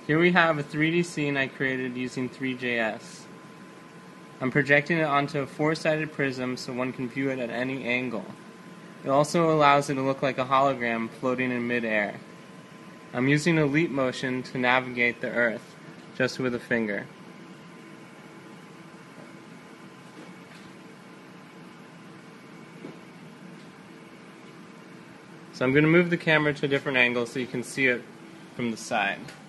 Here we have a 3D scene I created using Three.js. I'm projecting it onto a four-sided prism so one can view it at any angle. It also allows it to look like a hologram floating in mid-air. I'm using a leap motion to navigate the Earth, just with a finger. So I'm going to move the camera to a different angle so you can see it from the side.